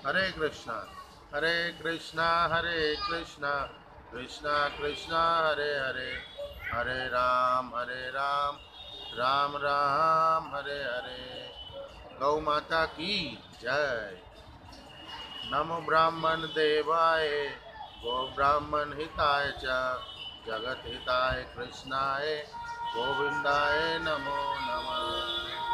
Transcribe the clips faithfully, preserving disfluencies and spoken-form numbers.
हरे कृष्णा हरे कृष्णा हरे कृष्णा कृष्णा कृष्णा हरे हरे, हरे राम हरे राम राम राम हरे हरे। गौ माता की जय। नमो ब्राह्मण देवाय गो ब्राह्मण हिताय च जगत हिताय कृष्णाय गोविंदाय नमो नमः।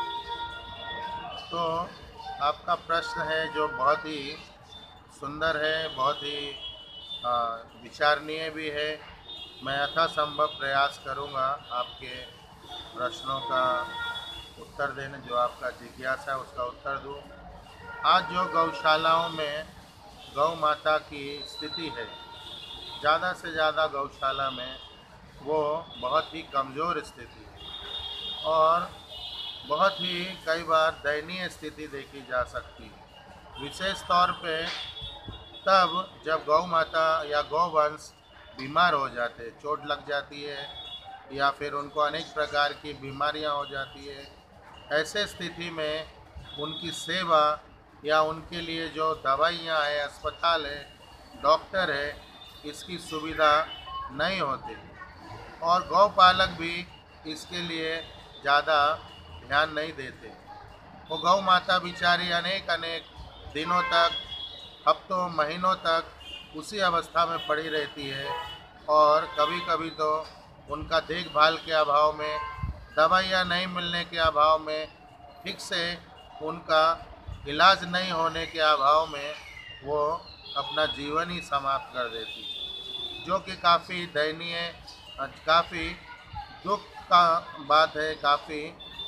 तो आपका प्रश्न है जो बहुत ही सुंदर है, बहुत ही आ, विचारणीय भी है। मैं यथासंभव प्रयास करूंगा आपके प्रश्नों का उत्तर देने, जो आपका जिज्ञासा है उसका उत्तर दूं। आज जो गौशालाओं में गौ माता की स्थिति है, ज़्यादा से ज़्यादा गौशाला में वो बहुत ही कमज़ोर स्थिति है और बहुत ही कई बार दयनीय स्थिति देखी जा सकती है। विशेष तौर पे तब जब गौ माता या गौवंश बीमार हो जाते हैं, चोट लग जाती है या फिर उनको अनेक प्रकार की बीमारियां हो जाती है। ऐसे स्थिति में उनकी सेवा या उनके लिए जो दवाइयां है, अस्पताल है, डॉक्टर है, इसकी सुविधा नहीं होती और गौपालक भी इसके लिए ज़्यादा ध्यान नहीं देते। वो गौ माता बिचारी अनेक अनेक दिनों तक, हफ्तों महीनों तक उसी अवस्था में पड़ी रहती है और कभी कभी तो उनका देखभाल के अभाव में, दवाइयाँ नहीं मिलने के अभाव में, ठीक से उनका इलाज नहीं होने के अभाव में वो अपना जीवन ही समाप्त कर देती है, जो कि काफ़ी दयनीय, काफ़ी दुख का बात है, काफ़ी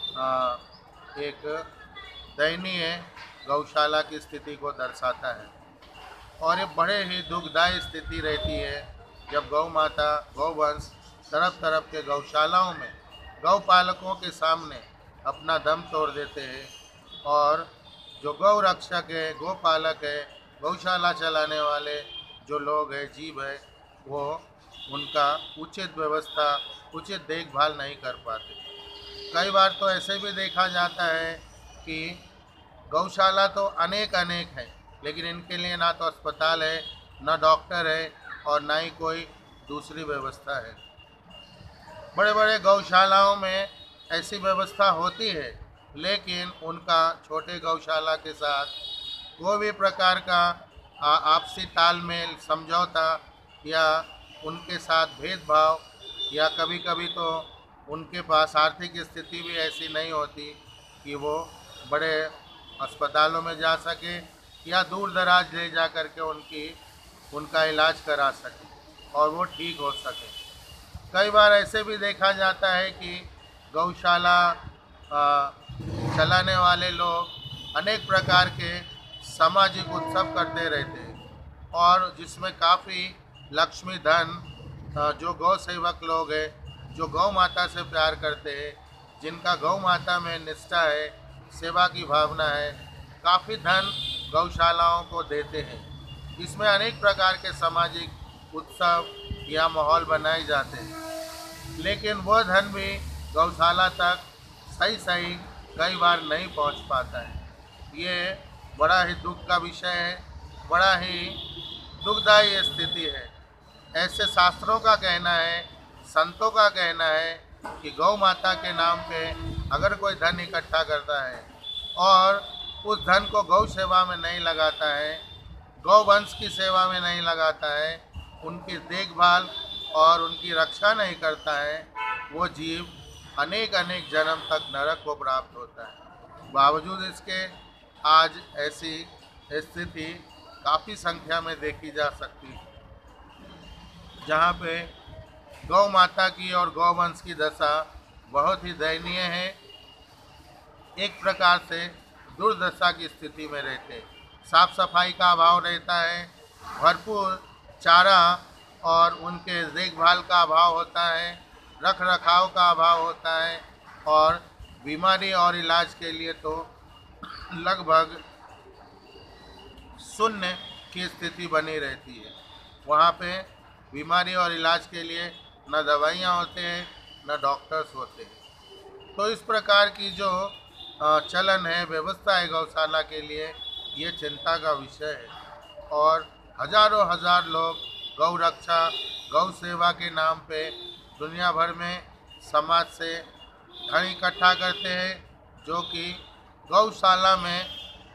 एक दयनीय गौशाला की स्थिति को दर्शाता है। और ये बड़े ही दुखदायी स्थिति रहती है जब गौ माता, गौवंश तरफ तरफ के गौशालाओं में गौ पालकों के सामने अपना दम तोड़ देते हैं और जो गौ रक्षक है, गौ पालक है, गौशाला चलाने वाले जो लोग हैं, जीव है, वो उनका उचित व्यवस्था, उचित देखभाल नहीं कर पाते। कई बार तो ऐसे भी देखा जाता है कि गौशाला तो अनेक अनेक है, लेकिन इनके लिए ना तो अस्पताल है, ना डॉक्टर है और ना ही कोई दूसरी व्यवस्था है। बड़े बड़े गौशालाओं में ऐसी व्यवस्था होती है, लेकिन उनका छोटे गौशाला के साथ कोई भी प्रकार का आ- आपसी तालमेल, समझौता या उनके साथ भेदभाव, या कभी कभी तो उनके पास आर्थिक स्थिति भी ऐसी नहीं होती कि वो बड़े अस्पतालों में जा सके या दूर दराज ले जा कर के उनकी उनका इलाज करा सके और वो ठीक हो सके। कई बार ऐसे भी देखा जाता है कि गौशाला आ, चलाने वाले लोग अनेक प्रकार के सामाजिक उत्सव करते रहते हैं और जिसमें काफ़ी लक्ष्मी धन, अ, जो गौ सेवक लोग हैं, जो गौ माता से प्यार करते हैं, जिनका गौ माता में निष्ठा है, सेवा की भावना है, काफ़ी धन गौशालाओं को देते हैं। इसमें अनेक प्रकार के सामाजिक उत्सव या माहौल बनाए जाते हैं, लेकिन वह धन भी गौशाला तक सही सही कई बार नहीं पहुंच पाता है। ये बड़ा ही दुख का विषय है, बड़ा ही दुखदायी स्थिति है। ऐसे शास्त्रों का कहना है, संतों का कहना है कि गौ माता के नाम पे अगर कोई धन इकट्ठा करता है और उस धन को गौ सेवा में नहीं लगाता है, गौ वंश की सेवा में नहीं लगाता है, उनकी देखभाल और उनकी रक्षा नहीं करता है, वो जीव अनेक अनेक जन्म तक नरक को प्राप्त होता है। बावजूद इसके आज ऐसी स्थिति काफ़ी संख्या में देखी जा सकती है, जहाँ पे गौ माता की और गौवंश की दशा बहुत ही दयनीय है। एक प्रकार से दुर्दशा की स्थिति में रहते, साफ सफाई का अभाव रहता है, भरपूर चारा और उनके देखभाल का अभाव होता है, रख रखाव का अभाव होता है और बीमारी और इलाज के लिए तो लगभग शून्य की स्थिति बनी रहती है। वहाँ पे बीमारी और इलाज के लिए न दवाइयाँ होते हैं, न डॉक्टर्स होते हैं। तो इस प्रकार की जो अ, चलन है, व्यवस्था है गौशाला के लिए, ये चिंता का विषय है। और हजारों हजार लोग गौ रक्षा गौ सेवा के नाम पे दुनिया भर में समाज से धन इकट्ठा करते हैं, जो कि गौशाला में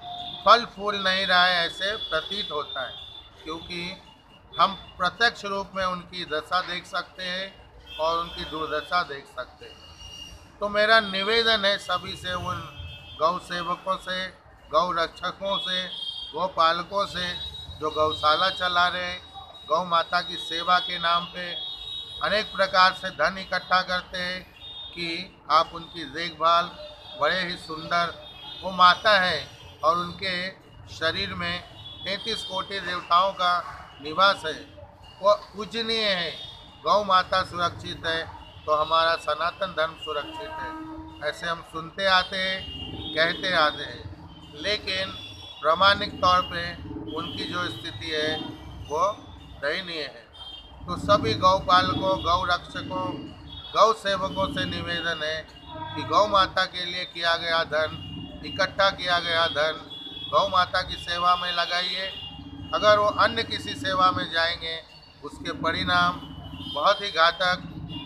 फल फूल नहीं रहा है ऐसे प्रतीत होता है, क्योंकि हम प्रत्यक्ष रूप में उनकी दशा देख सकते हैं और उनकी दुर्दशा देख सकते हैं। तो मेरा निवेदन है सभी से, उन गौ सेवकों से, गौ रक्षकों से, गौ पालकों से जो गौशाला चला रहे हैं, गौ माता की सेवा के नाम पे अनेक प्रकार से धन इकट्ठा करते हैं, कि आप उनकी देखभाल, बड़े ही सुंदर वो माता है और उनके शरीर में तैंतीस कोटि देवताओं का निवास है, वो पूजनीय है। गौ माता सुरक्षित है तो हमारा सनातन धर्म सुरक्षित है, ऐसे हम सुनते आते हैं, कहते आते हैं। लेकिन प्रामाणिक तौर पे उनकी जो स्थिति है वो दयनीय है। तो सभी गौ पालकों, गौ रक्षकों, गौ सेवकों से निवेदन है कि गौ माता के लिए किया गया धन, इकट्ठा किया गया धन गौ माता की सेवा में लगाइए। अगर वो अन्य किसी सेवा में जाएंगे, उसके परिणाम बहुत ही घातक,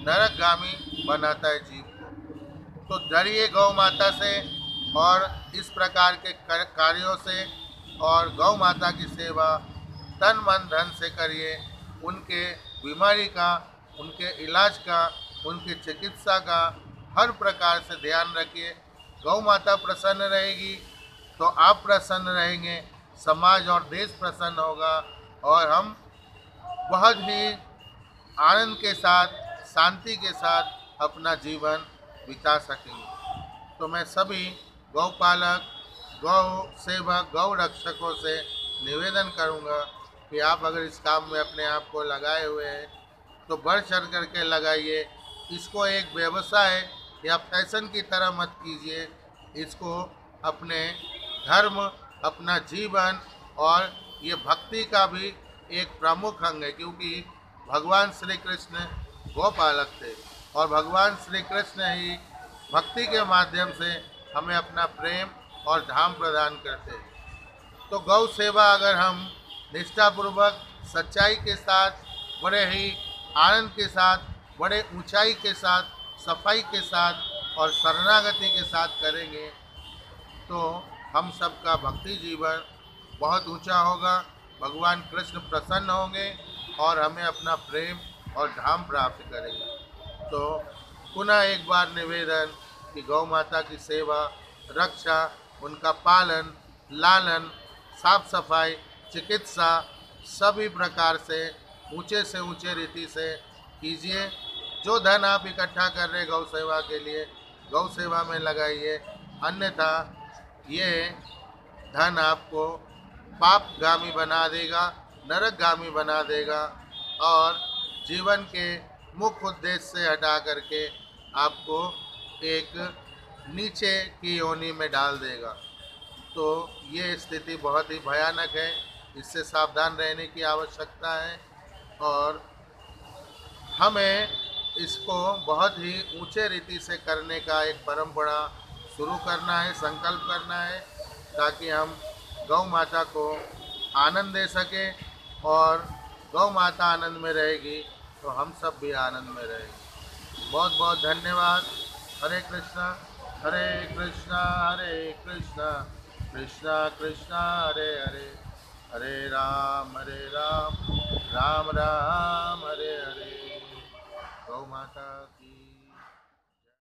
नरकगामी बनाता है जीव को। तो डरिए गौ माता से और इस प्रकार के कार्यों से, और गौ माता की सेवा तन मन धन से करिए। उनके बीमारी का, उनके इलाज का, उनकी चिकित्सा का हर प्रकार से ध्यान रखिए। गौ माता प्रसन्न रहेगी तो आप प्रसन्न रहेंगे, समाज और देश प्रसन्न होगा, और हम बहुत ही आनंद के साथ, शांति के साथ अपना जीवन बिता सकेंगे। तो मैं सभी गौपालक, गौ सेवक, गौ रक्षकों से निवेदन करूंगा कि आप अगर इस काम में अपने आप को लगाए हुए हैं तो बढ़ चढ़ करके लगाइए। इसको एक व्यवसाय या फैशन की तरह मत कीजिए, इसको अपने धर्म, अपना जीवन, और ये भक्ति का भी एक प्रमुख अंग है, क्योंकि भगवान श्री कृष्ण गोपालक थे और भगवान श्री कृष्ण ही भक्ति के माध्यम से हमें अपना प्रेम और धाम प्रदान करते हैं। तो गौ सेवा अगर हम निष्ठापूर्वक, सच्चाई के साथ, बड़े ही आनंद के साथ, बड़े ऊंचाई के साथ, सफाई के साथ और शरणागति के साथ करेंगे तो हम सबका भक्ति जीवन बहुत ऊंचा होगा, भगवान कृष्ण प्रसन्न होंगे और हमें अपना प्रेम और धाम प्राप्त करेंगे। तो पुनः एक बार निवेदन कि गौ माता की सेवा, रक्षा, उनका पालन, लालन, साफ सफाई, चिकित्सा सभी प्रकार से ऊंचे से ऊंचे रीति से कीजिए। जो धन आप इकट्ठा कर रहे गौ सेवा के लिए, गौ सेवा में लगाइए, अन्यथा ये धन आपको पापगामी बना देगा, नरकगामी बना देगा और जीवन के मुख्य उद्देश्य से हटा करके आपको एक नीचे की योनि में डाल देगा। तो ये स्थिति बहुत ही भयानक है, इससे सावधान रहने की आवश्यकता है और हमें इसको बहुत ही ऊंचे रीति से करने का एक परंपरा शुरू करना है, संकल्प करना है, ताकि हम गौ माता को आनंद दे सकें और गौ माता आनंद में रहेगी तो हम सब भी आनंद में रहेंगे। बहुत बहुत धन्यवाद। हरे कृष्णा हरे कृष्णा हरे कृष्णा कृष्णा कृष्णा हरे हरे, हरे राम हरे राम राम राम हरे हरे। गौ माता की